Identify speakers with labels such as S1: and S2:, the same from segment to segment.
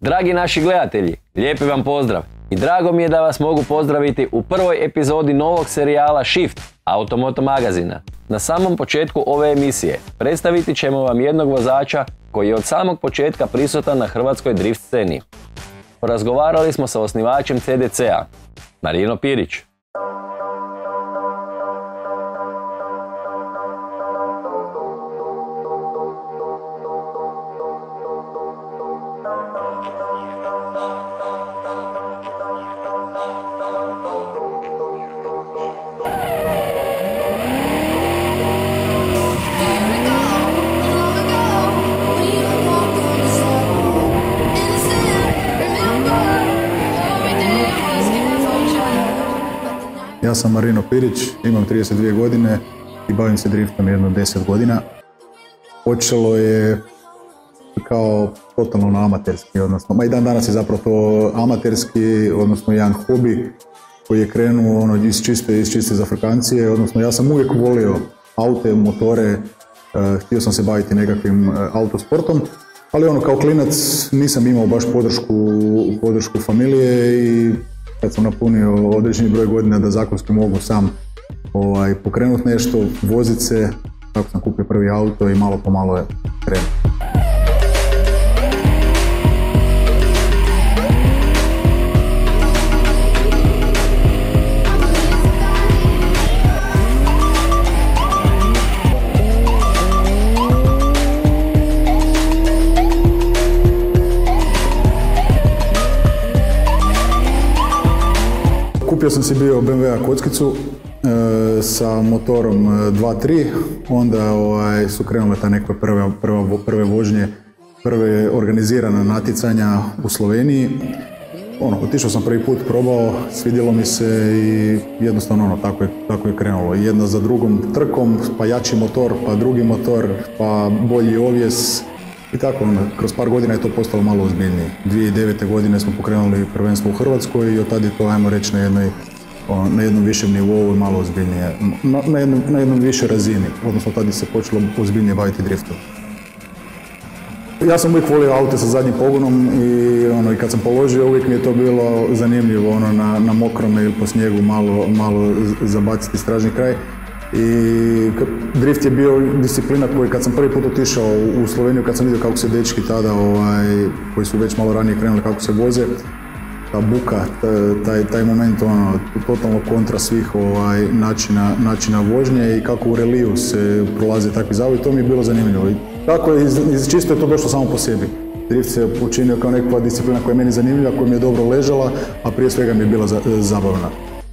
S1: Dragi naši gledatelji, lijepi vam pozdrav i drago mi je da vas mogu pozdraviti u prvoj epizodi novog serijala Shift Automoto magazina. Na samom početku ove emisije predstaviti ćemo vam jednog vozača koji je od samog početka prisutan na hrvatskoj drift sceni. Porazgovarali smo sa osnivačem CDC-a, Marino Pirić.
S2: Ja sam Marino Pirić, imam 32 godine i bavim se driftom jedno 10 godina. Počelo je kao totalno amaterski, odnosno, i dan danas je zapravo to amaterski, odnosno jedan hobi koji je krenuo iz čiste zafrkancije, odnosno ja sam uvijek volio aute, motore, htio sam se baviti nekakvim autosportom, ali kao klinac nisam imao baš podršku familije i kad sam napunio određeni broj godina da zakonski mogu sam pokrenuti nešto, voziti se, tako sam kupio prvi auto i malo po malo je krenuo. Kupio sam si bio BMW-a kockicu sa motorom 2.3, onda su krenule ta neke prve vožnje, prve organizirana natjecanja u Sloveniji. Otišao sam prvi put, probao, svidjelo mi se i jednostavno tako je krenulo. Jedna za drugom trkom, pa jači motor, pa drugi motor, pa bolji ovjes. I tako, kroz par godina je to postalo malo ozbiljnije. 2009. godine smo pokrenuli prvenstvo u Hrvatskoj i od tada je to, ajmo reći, na jednom višem nivou i malo ozbiljnije, na jednom višoj razini, odnosno tada se počelo ozbiljnije baviti driftom. Ja sam uvijek volio aute sa zadnjim pogonom i kad sam položio uvijek mi je to bilo zanimljivo na mokrome ili po snijegu malo zabaciti stražni kraj. I drift je bio disciplina koju kad sam prvi put otišao u Sloveniju, kad sam vidio kako se dečki tada, koji su već malo ranije krenuli kako se voze, ta buka, taj moment, totalno kontra svih načina vožnje i kako u reliju se prolaze takvi zavoji, to mi je bilo zanimljivo. I tako je, čisto je to došlo samo po sebi. Drift se učinio kao nekakva disciplina koja je meni zanimljiva, koja mi je dobro ležala, a prije svega mi je bila zabavna.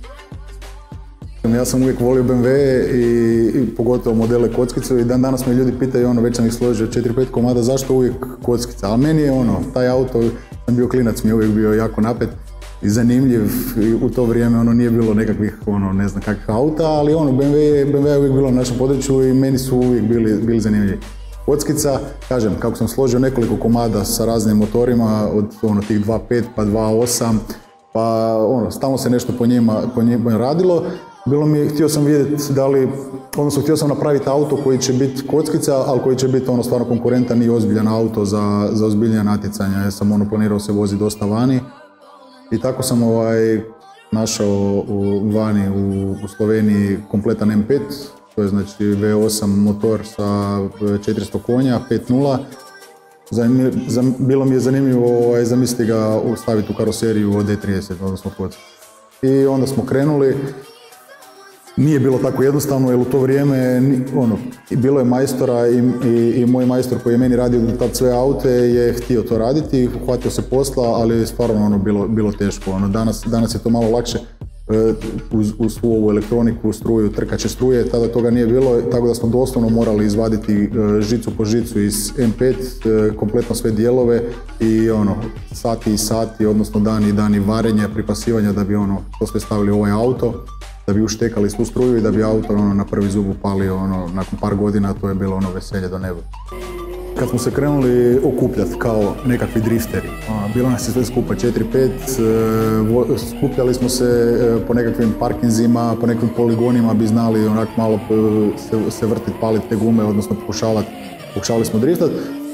S2: Ja sam uvijek volio BMW i pogotovo modele kockice i dan danas me ljudi pitaju, već sam ih složio 4-5 komada, zašto uvijek kockica? Ali meni je taj auto, sam bio klinac, mi je uvijek bio jako napet i zanimljiv i u to vrijeme nije bilo nekakvih, ne znam kakvih auta, ali BMW je uvijek bilo na našem području i meni su uvijek bili zanimljivi. Kockica, kažem, kako sam složio nekoliko komada sa raznim motorima, od tih 2.5 pa 2.8, pa stalno se nešto po njima radilo. Htio sam vidjeti htio sam napraviti auto koji će biti kockica, ali koji će biti stvarno konkurentan i ozbiljan auto za ozbiljnija natjecanja. Ja sam planirao se voziti dosta vani i tako sam našao vani u Sloveniji kompletan M5, to je znači V8 motor sa 400 konja, 5.0. Bilo mi je zanimljivo zamisliti ga staviti u karoseriju od D30, odnosno kockicu. I onda smo krenuli. Nije bilo tako jednostavno, jer u to vrijeme bilo je majstora i moj majstor koji je meni radio tad sve aute je htio to raditi, uhvatio se posla, ali je stvarno bilo teško. Danas je to malo lakše uz svu ovu elektroniku, struju, trkače struje, tada toga nije bilo, tako da smo doslovno morali izvaditi žicu po žicu iz M5, kompletno sve dijelove i sati i sati, odnosno dani varenja, pripasivanja da bi to sve stavili u ovaj auto, da bi uštekali svu struju i da bi auto na prvi zub upalio, nakon par godina to je bilo veselje do neba. Kad smo se krenuli okupljati kao nekakvi drifteri, bilo nas je sve skupa 4-5, skupljali smo se po nekakvim parkinzima, po nekakvim poligonima, bi znali onak malo se vrtiti, paliti te gume, odnosno pokušavali smo driftati.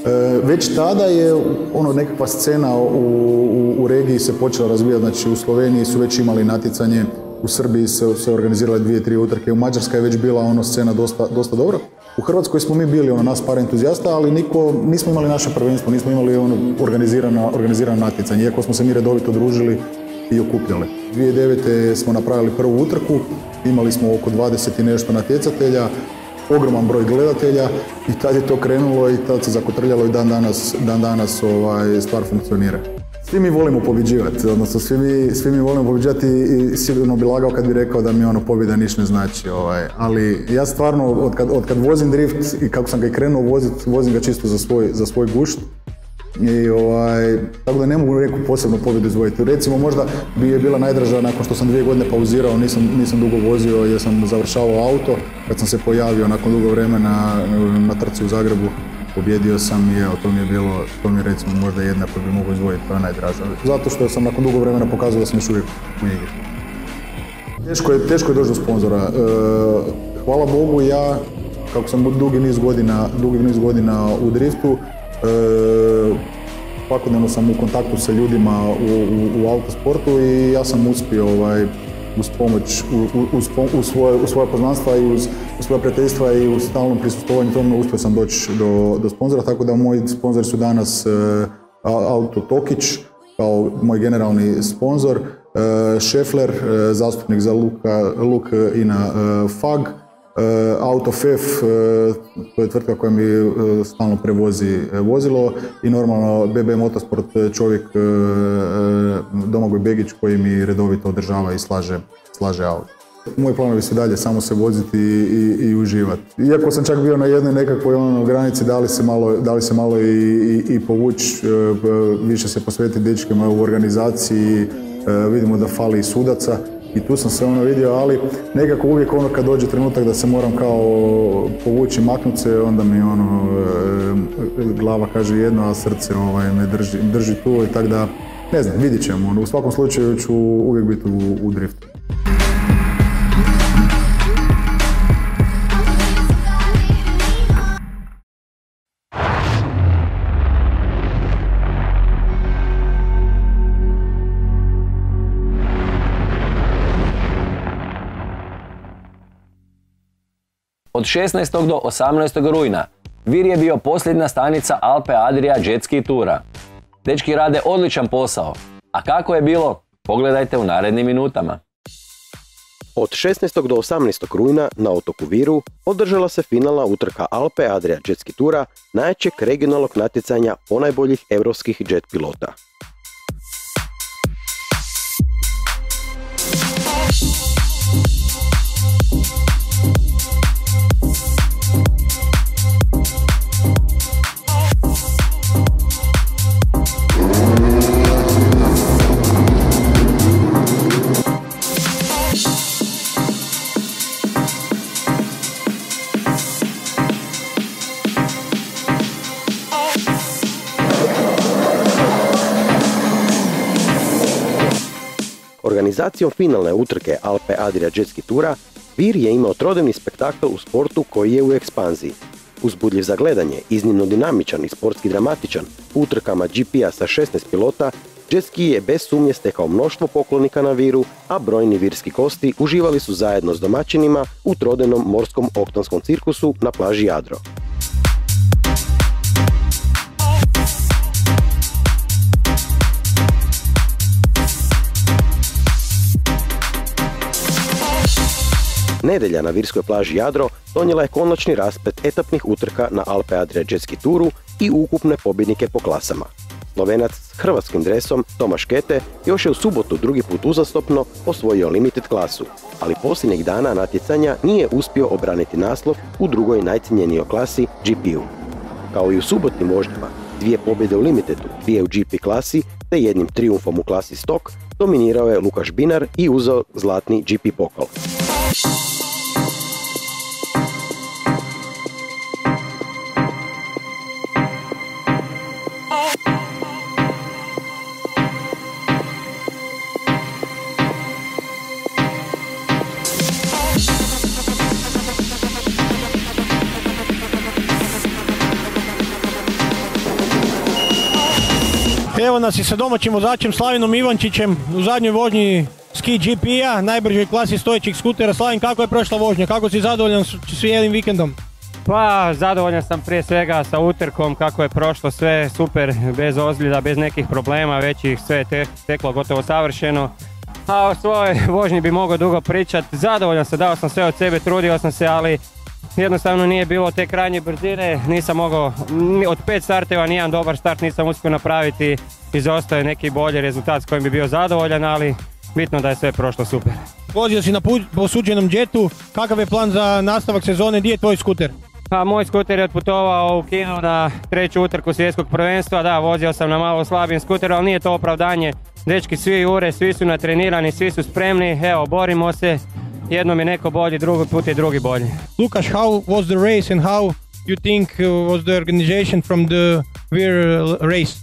S2: Već tada je nekakva scena u regiji se počela razvijati, znači u Sloveniji su već imali natjecanje, u Srbiji se organizirale 2-3 utrke, u Mađarskoj je već bila scena dosta dobra. U Hrvatskoj smo mi bili nas par entuzijasta, ali nismo imali naše prvenstvo, nismo imali organizirano natjecanje, iako smo se mi redovito družili i okupljali. 2009. smo napravili prvu utrku, imali smo oko 20 i nešto natjecatelja, ogroman broj gledatelja i tad je to krenulo i tad se zakotrljalo i dan danas stvar funkcionira. Svi mi volimo pobjeđivati, odnosno svi mi volimo pobjeđivati i sigurno bi lagao kad bi rekao da mi pobjeda ništa ne znači. Ali ja stvarno, od kad vozim drift i kako sam ga i krenuo vozim ga čisto za svoj gušt. I tako da ne mogu neku posebnu pobjedu izvojiti. Recimo možda bi je bila najdraža nakon što sam 2 godine pauzirao, nisam dugo vozio jer sam završavao auto. Kad sam se pojavio nakon dugo vremena na trci u Zagrebu, pobjedio sam i evo, to mi je recimo možda jedna koju bi mogu izvojiti, to je najdraža. Zato što sam nakon dugo vremena pokazao da sam još uvijek u igri. Teško je doći do sponzora. Hvala Bogu, ja, kako sam dugi niz godina u driftu, svakodnevno sam u kontaktu sa ljudima u autosportu i ja sam uspio uz pomoć, uz svoje poznanstva i uz svoje prijateljstva i uz stalnom prisustvovanju tome uspio sam doći do sponzora, tako da moji sponzori su danas Auto Tokić kao moj generalni sponzor, Scheffler, zastupnik za luk i na FAG, Autofef, to je tvrtka koja mi stalno prevozi vozilo i normalno BB Motorsport, čovjek Domagoj Begić koji mi redovito održava i slaže auto. Moji planovi su dalje samo se voziti i uživati. Iako sam čak bio na jednoj nekakvoj granici, dali se malo i povući, više se posvetiti dečkima u organizaciji, vidimo da fali i sudaca. I tu sam se vidio, ali nekako uvijek kad dođe trenutak da se moram kao povući, maknuti se, onda mi glava kaže jedno, a srce me drži tu i tako da, ne znam, vidit ćemo. U svakom slučaju ću uvijek biti u driftu.
S1: Od 16. do 18. rujna Vir je bio posljednja stanica Alpe Adria Jet Ski Tura. Dečki rade odličan posao, a kako je bilo, pogledajte u narednim minutama.
S3: Od 16. do 18. rujna na otoku Viru održala se finalna utrka Alpe Adria Jet Ski Tura, najjačeg regionalnog natjecanja ponajboljih europskih jet pilota. Organizacijom finalne utrke Alpe Adria Jet Ski Tura, Vir je imao trodnevni spektakl u sportu koji je u ekspanziji. Uzbudljiv za gledanje, iznimno dinamičan i sportski dramatičan, u utrkama GP-a sa 16 pilota, jet ski je bez sumnje stekao mnoštvo poklonika na Viru, a brojni virski gosti uživali su zajedno s domaćinima u trodnevnom morskom oktonskom cirkusu na plaži Jadro. Nedjelja na virskoj plaži Jadro donijela je konačni rasplet etapnih utrka na Alpe Adria Jet Ski Turu i ukupne pobjednike po klasama. Slovenac s hrvatskim dresom Tomaš Kete još je u subotu drugi put uzastopno osvojio limited klasu, ali posljednjeg dana natjecanja nije uspio obraniti naslov u drugoj najcijenjenijoj klasi GP-u. Kao i u subotnim vožnjama, 2 pobjede u limitedu, 2 u GP klasi te jednim trijumfom u klasi Stock dominirao je Lukaš Binar i uzeo zlatni GP pokal.
S4: Evo nas i sa domaćim vozačem Slavinom Ivančićem u zadnjoj vožnji Ski GP-a, najbržoj klasi stojećih skutera. Slavin, kako je prošla vožnja? Kako si zadovoljan s cijelim vikendom?
S5: Pa, zadovoljan sam prije svega sa utrkom, kako je prošlo sve super, bez ozljeda, bez nekih problema, već ih sve teklo gotovo savršeno. A o svojoj vožnji bi mogao dugo pričati. Zadovoljan sam, dao sam sve od sebe, trudio sam se, ali jednostavno nije bilo te krajnje brzine, nisam mogao, od 5 starteva nijedan dobar start nisam uspio napraviti, izostao je neki bolji rezultat s kojim bi bio zadovoljan, ali bitno da je sve prošlo super.
S4: Vozio si na posuđenom džetu, kakav je plan za nastavak sezone, gdje je tvoj skuter?
S5: Pa, moj skuter je otputovao u Kinu na 3. utrku svjetskog prvenstva, da, vozio sam na malo slabijem skuteru, ali nije to opravdanje, dečki svi jure, svi su natrenirani, svi su spremni, evo, borimo se. Jednom je neko bolji, drugi put je drugi bolji.
S4: Lukas, how was the race and how you think was the organization from the Vir race?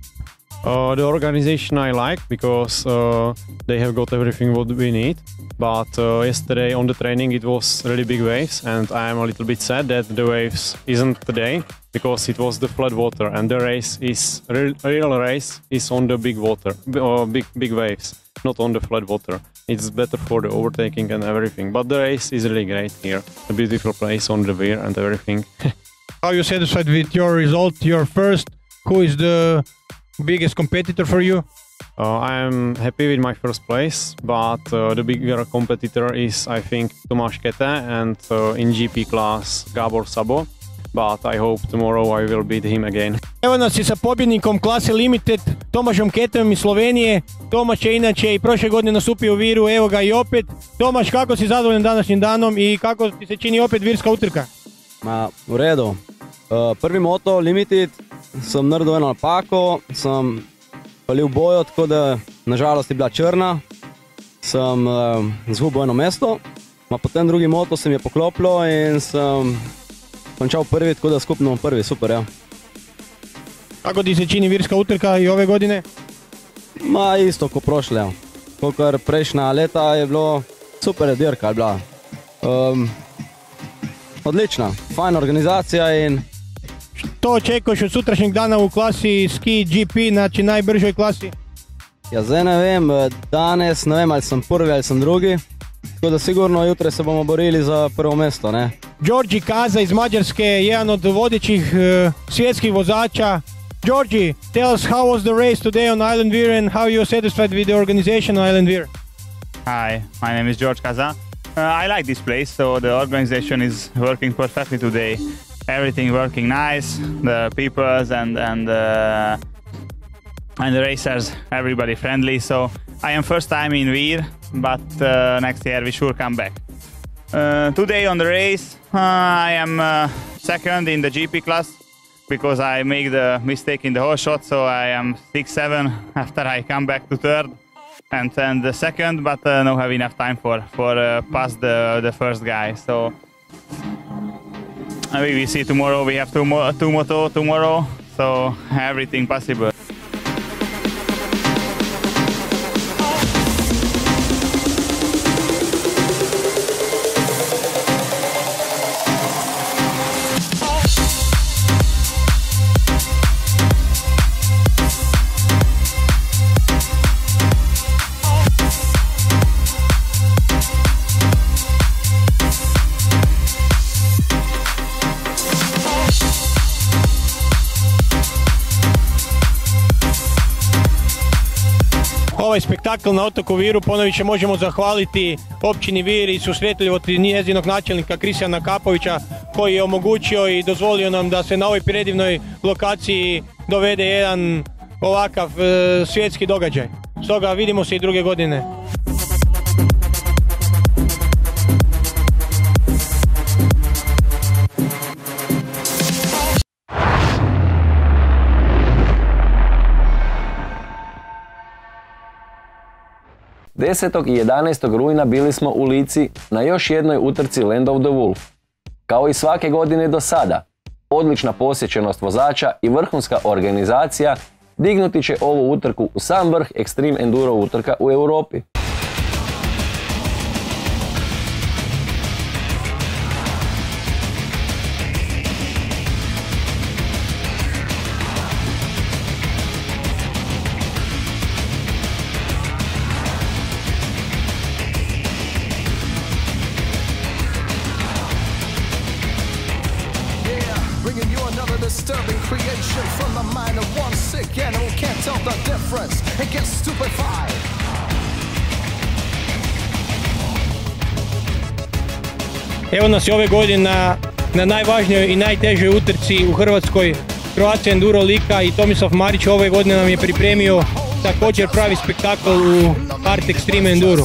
S6: The organization I like because they have got everything what we need. But yesterday on the training it was really big waves, and I am a little bit sad that the waves isn't today because it was the flat water, and the race is real race is on the big water, big waves, not on the flat water. It's better for the overtaking and everything, but the race is really great here. A beautiful place on the Vir and everything.
S4: How are you satisfied with your result? Your first, who is the biggest competitor for you?
S6: I am happy with my first place, but the bigger competitor is, I think, Tomáš Kete, and in GP class Gábor Szabó. But I hope tomorrow I will beat him again.
S4: Evo nas i sa pobjednikom klase Limited, Tomašom Ketom iz Slovenije. Tomaš je inače i prošle godine nastupio u Viru, evo ga i opet. Tomaš, kako si zadovoljan današnjim danom i kako ti se čini opet virska utrka?
S7: U redu. Prvi moto Limited sem naredil eno napako, sem palil bojo, tako da nažalost je bila črna. Sem izgubil eno mesto, potem drugi moto se mi je poklopilo in sem končal prvi, tako da skupno prvi, super, ja.
S4: Kako ti se čini virska utrka i ove godine?
S7: Isto ko prošle, ja. Kakor prejšnja leta je bilo super, dirka je bila. Odlična, fajna organizacija in...
S4: Što očekuješ od sutrašnjeg dana u klasi Ski GP, znači najbržoj klasi?
S7: Ja zdaj ne vem, danes ne vem ali sem prvi ali sem drugi, tako da sigurno jutre se bomo borili za prvo mesto, ne?
S4: Đorđe Kaza iz Mađarske, jedan od vodećih svjetskih vozača. Đorđe, tell us how was the race today on Island Vir and how you are satisfied with the organization on Island Vir?
S8: Hi, my name is Đorđe Kaza. I like this place, so the organization is working perfectly today. Everything working nice, the peoples and the racers, everybody friendly. So I am first time in Vir, but next year we sure come back. Today on the race, I am second in the GP class because I make the mistake in the whole shot, so I am 6-7 after I come back to third and then the second, but no have enough time for pass the first guy. So we will see tomorrow. We have two moto tomorrow, so everything possible.
S4: Ovaj spektakl na otoku Viru ponoviće možemo zahvaliti općini Vir i susretljivosti njezinog načelnika Kristijana Kapovića, koji je omogućio i dozvolio nam da se na ovoj predivnoj lokaciji dovede jedan ovakav svjetski događaj. Stoga vidimo se i druge godine.
S1: Desetog i 11. rujna bili smo u Lici na još jednoj utrci Land of the Wolf. Kao i svake godine do sada, odlična posjećenost vozača i vrhunska organizacija dignuti će ovu utrku u sam vrh Extreme Enduro utrka u Europi.
S4: Evo nas i ove godine na najvažnijoj i najtežoj utrci u Hrvatskoj, Croatia Enduro Lika, i Tomislav Marić ove godine nam je pripremio također pravi spektakl u Art Extreme Enduro.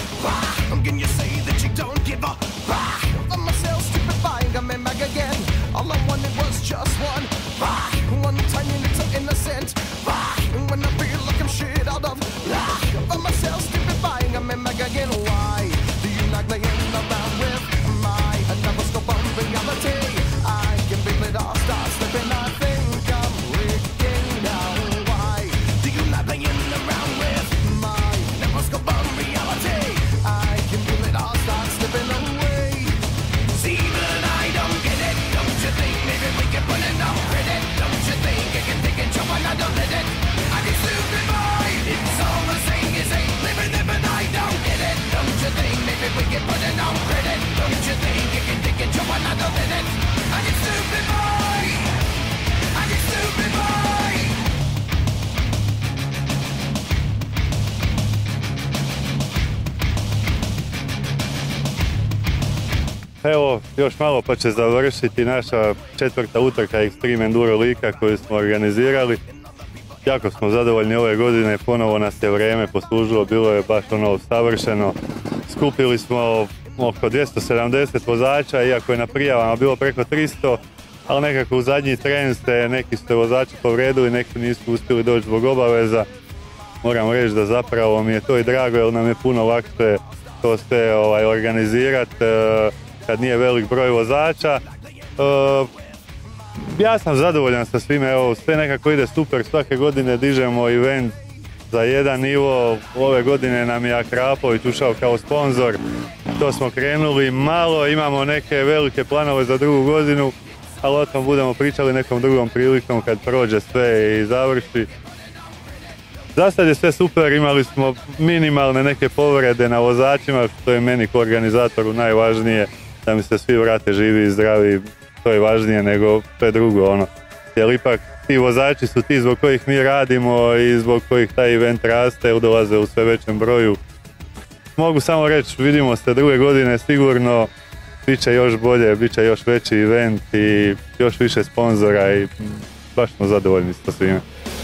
S9: Evo, još malo pa će završiti naša 4. utrka Extreme Enduro Lika koju smo organizirali. Jako smo zadovoljni ove godine, ponovo nas je vrijeme poslužilo, bilo je baš ono savršeno. Skupili smo oko 270 vozača, iako je na prijavama bilo preko 300, ali nekako u zadnji tren neki su vozači povredili, neki nisu uspjeli doći zbog obaveza. Moram reći da zapravo mi je to i drago, jer nam je puno lakše to sve organizirati kad nije velik broj vozača. Ja sam zadovoljan sa svime, evo, sve nekako ide super, svake godine dižemo event za jedan nivo. Ove godine nam je Akrapović ušao kao sponzor, to smo krenuli malo, imamo neke velike planove za drugu godinu, ali o tom budemo pričali nekom drugom prilikom kad prođe sve i završi. Za sad je sve super, imali smo minimalne neke povrede na vozačima, što je meni kao organizatoru najvažnije, da mi se svi vrate živi i zdravi, to je važnije nego sve drugo, jer ipak ti vozači su ti zbog kojih mi radimo i zbog kojih taj event raste, dolaze u sve većem broju. Mogu samo reći, vidimo se druge godine sigurno, bit će još bolje, bit će još veći event i još više sponzora i baš smo zadovoljni sa svime.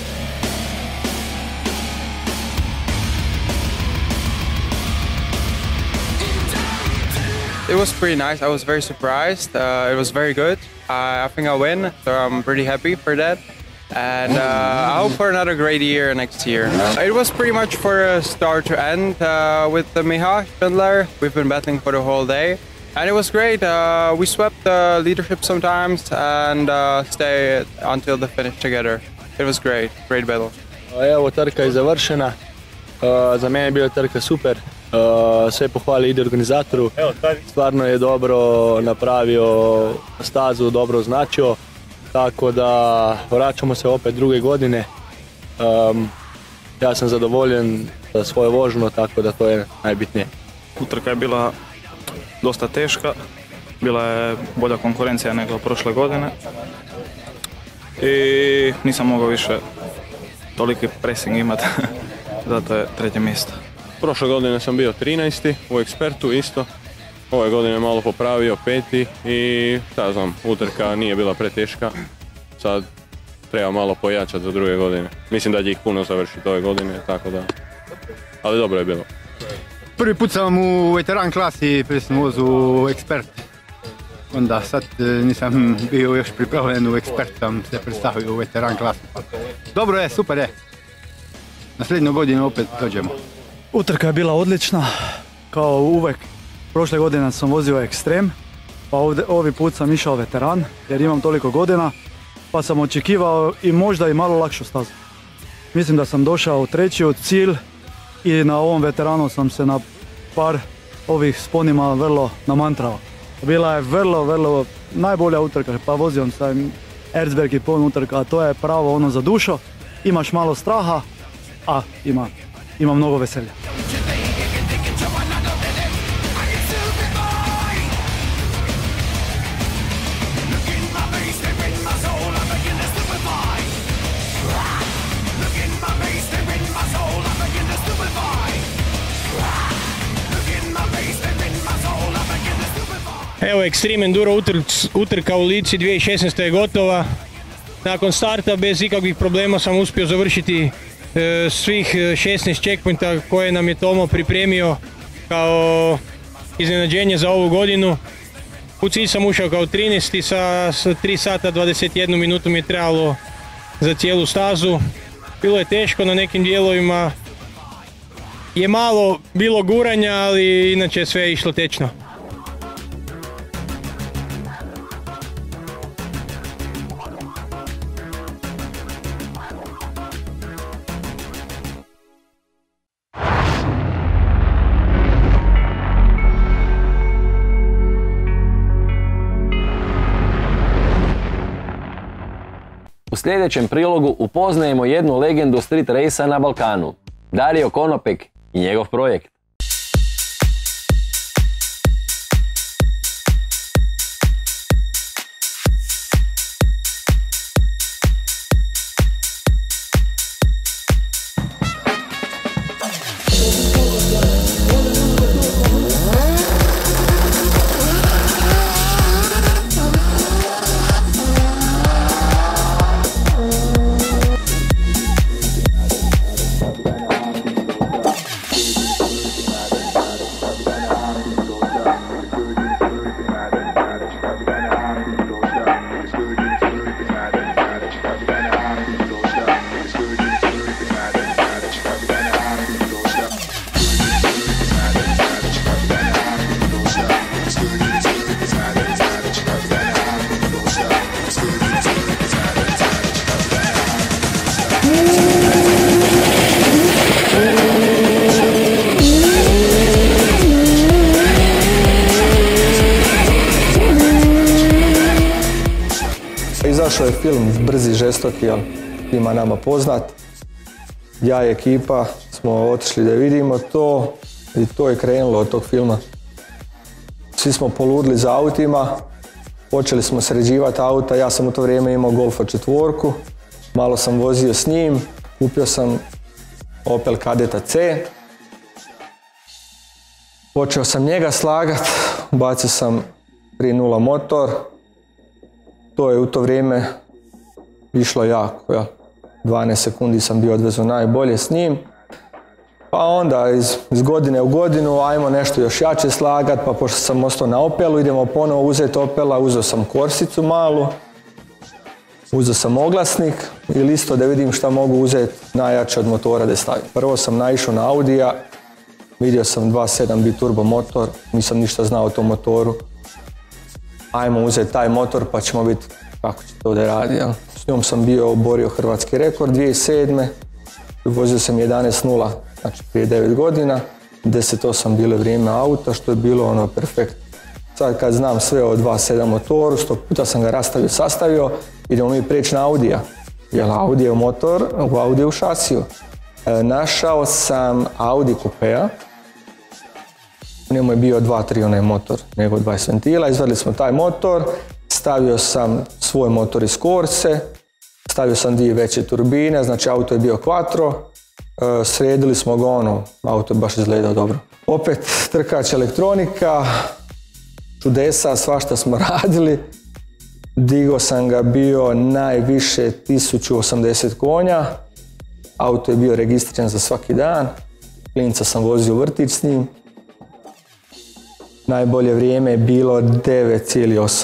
S10: It was pretty nice. I was very surprised. It was very good. I think I'll win, so I'm pretty happy for that. And I hope for another great year next year. It was pretty much for start to end with Miha Schindler. We've been battling for the whole day. And it was great. We swept the leadership sometimes and stayed until the finish together. It was great. Great battle.
S11: Evo, trka je završena. Za mene je bila trka super. Sve pohvali ide organizatoru, stvarno je dobro napravio stazu, dobro označio, tako da vraćamo se opet druge godine. Ja sam zadovoljen za svoju vožnju, tako da to je najbitnije.
S12: Utrka je bila dosta teška, bila je bolja konkurencija nego prošle godine i nisam mogao više toliki pressing imati, zato je 3. mjesto.
S6: Prošle godine sam bio 13. u ekspertu isto. Ove godine malo popravio 5. i šta znam, utrka nije bila preteška. Sad treba malo pojačati za druge godine. Mislim da će ih puno završiti ove godine, tako da. Ali dobro je bilo.
S13: Prvi put sam u veteran klasi, prije sam vozu u ekspert. Onda sad nisam bio još pripravljen u ekspert, sam se predstavio u veteran klasi. Dobro je, super je. Na sljednju godinu opet dođemo.
S14: Utrka je bila odlična, kao uvek. Prošle godine sam vozio ekstrem, pa ovi put sam išao veteran jer imam toliko godina, pa sam očekivao i možda i malo lakšu stazu. Mislim da sam došao u 3. od cilj i na ovom veteranu sam se na par ovih sponima vrlo namantrao. Bila je vrlo najbolja utrka, pa vozio sam Erzberg i pon utrka, a to je pravo ono za dušo. Imaš malo straha, a ima mnogo veselja.
S15: Look in my face, they're in my soul.
S4: Evo, Extreme Enduro utrka u Lici 2016. je gotova. Nakon starta bez ikakvih problema sam uspio završiti svih 16 checkpointa koje nam je Tomo pripremio kao iznenađenje za ovu godinu. U cilj sam ušao kao 13. sa 3 sata 21 minutu mi je trebalo za cijelu stazu. Bilo je teško, na nekim dijelovima je malo bilo guranja, ali inače sve je išlo tečno.
S1: U sljedećem prilogu upoznajemo jednu legendu street racea na Balkanu, Dario Konopek i njegov projekt.
S15: Izašao je film Brzi, žestoki, svima nama poznat. Ja i ekipa smo otišli da vidimo to i to je krenulo od tog filma. Svi smo poludili za autima, počeli smo sređivati auta, ja sam u to vrijeme imao Golfa 4, malo sam vozio s njim, kupio sam Opel Kadeta C. Počeo sam njega slagat, bacio sam 3.0 motor. To je u to vrijeme išlo jako, ja. 12 sekundi sam bio odvezo najbolje s njim. Pa onda iz godine u godinu ajmo nešto još jače slagat, pa pošto sam ostao na Opelu, idemo ponovo uzeti Opela, uzeo sam Korsicu malu, uzeo sam oglasnik i listo da vidim šta mogu uzeti najjače od motora da stavim. Prvo sam naišao na Audija, vidio sam 2.7 biturbo motor, nisam ništa znao o tom motoru. Ajmo uzeti taj motor pa ćemo vidjeti kako će to da radi. Ja. S njom sam oborio hrvatski rekord 2007. Vozio sam 11.0, znači prije 9 godina. 10.8 bilo vrijeme auta, što je bilo perfekt. Sad kad znam sve o 2.7 motoru, 100 puta sam ga rastavio, sastavio, idemo mi prijeći na Audija. Jer Audi je motor, u Audi je u šasiju. Našao sam Audi Coupea. U njemu je bio 2.3 onaj motor, nego 20 ventila, izvadili smo taj motor, stavio sam svoj motor iz Corse, stavio sam 2 veće turbine, znači auto je bio quattro, sredili smo ga auto je baš izgledao dobro. Opet trkač elektronika, čudesa, svašta smo radili, digao sam ga bio najviše 1080 konja, auto je bio registriran za svaki dan, klinca sam vozio u vrtić s njim. Najbolje vrijeme je bilo 9.8.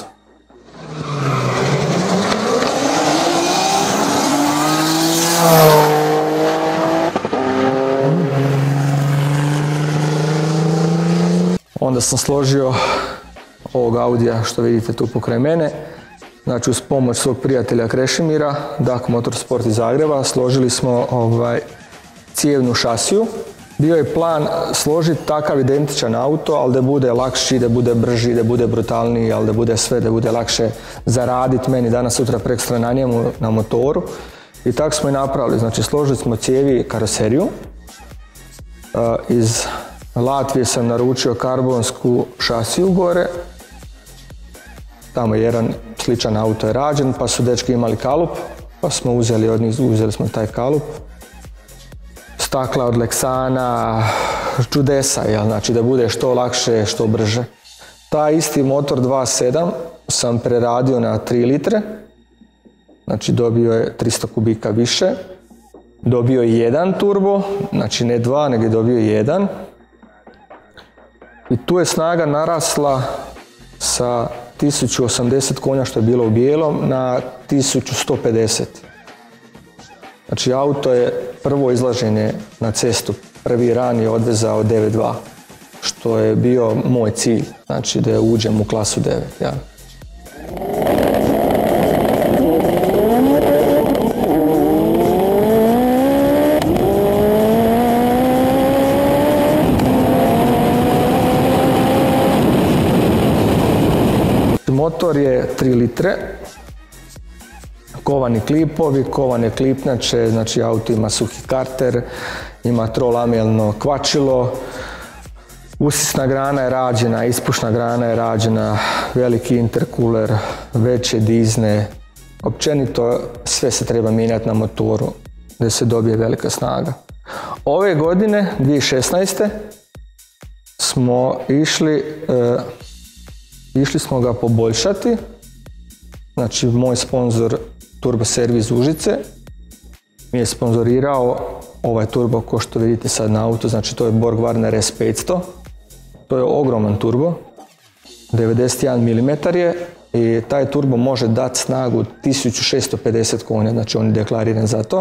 S15: Onda sam složio ovog Audija što vidite tu pokraj mene. Znači uz pomoć svog prijatelja Krešimira, Dak Motorsport iz Zagreba, složili smo cijevnu šasiju. Bio je plan složiti takav identičan auto, ali da bude lakši, da bude brži, da bude brutalniji, ali da bude sve, da bude lakše zaraditi meni danas, sutra, prekstra na njemu, na motoru. I tako smo i napravili, znači složili smo cijevi karoseriju. Iz Latvije sam naručio karbonsku šasiju gore. Tamo jedan sličan auto je rađen, pa su dečki imali kalup, pa smo uzeli od njih, uzeli smo taj kalup. Stakla od Lexana, čudesa, znači da bude što lakše, što brže. Taj isti motor 2.7 sam preradio na 3 litre, znači dobio je 300 kubika više. Dobio je jedan turbo, znači ne 2, nego je dobio jedan. I tu je snaga narasla sa 1080 konja, što je bilo u bijelom, na 1150. Znači auto je prvo izlaženje na cestu, prvi ran je odvezao 9.2, što je bio moj cilj, znači da uđem u klasu 9. Ja. Motor je 3 litre, kovani klipovi, kovane klipnjače, znači auto ima suhi karter, ima trolamelno kvačilo, usisna grana je rađena, ispušna grana je rađena, veliki interkuler, veće dizne, općenito sve se treba mijenjati na motoru da se dobije velika snaga. Ove godine, 2016. smo išli smo ga poboljšati, znači moj sponzor Turbo Servis Užice mi je sponzorirao ovaj turbo ko što vidite sad na auto, znači to je Borg Warner S500, to je ogroman turbo, 91 mm je i taj turbo može dati snagu 1650 konja, znači on je deklariran za to.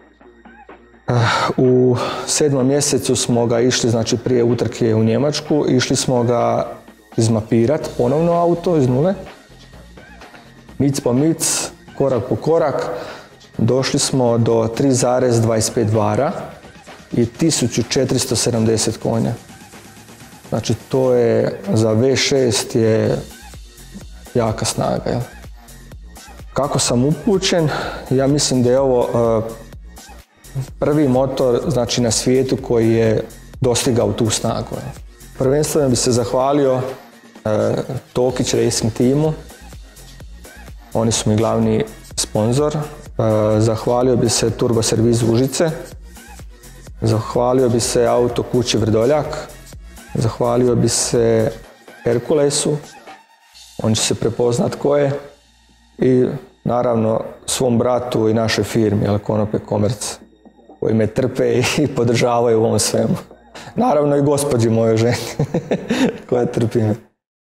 S15: U 7. mjesecu smo ga išli, znači prije utrke u Njemačku, išli smo ga izmapirati ponovno auto iz nule. Mic po mic, korak po korak, došli smo do 3,25 vara i 1470 konja. Znači to je za V6 je jaka snaga. Jel? Kako sam upućen, ja mislim da je ovo prvi motor, znači na svijetu koji je dostigao tu snagu. Jel? Prvenstveno bi se zahvalio Tokić Racing timu, oni su mi glavni sponzor. Zahvalio bi se Turbo Servis Užice, zahvalio bi se Auto kući Vrdoljak, zahvalio bi se Herkulesu, on će se prepoznat ko je, i naravno svom bratu i našoj firmi, Konope Komerc, koji me trpe i podržavaju u ovom svemu. Naravno i gospođi mojoj ženi koja trpi me.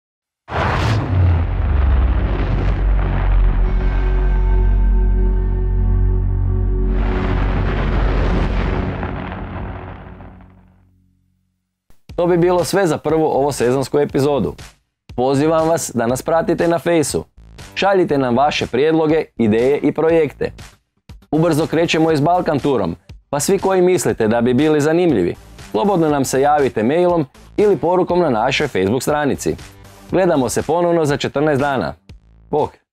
S1: To bi bilo sve za prvu ovo sezonsku epizodu. Pozivam vas da nas pratite na Fejsu. Šaljite nam vaše prijedloge, ideje i projekte. Ubrzo krećemo i s Balkan turom, pa svi koji mislite da bi bili zanimljivi, slobodno nam se javite mailom ili porukom na našoj Facebook stranici. Gledamo se ponovno za 14 dana. Bok!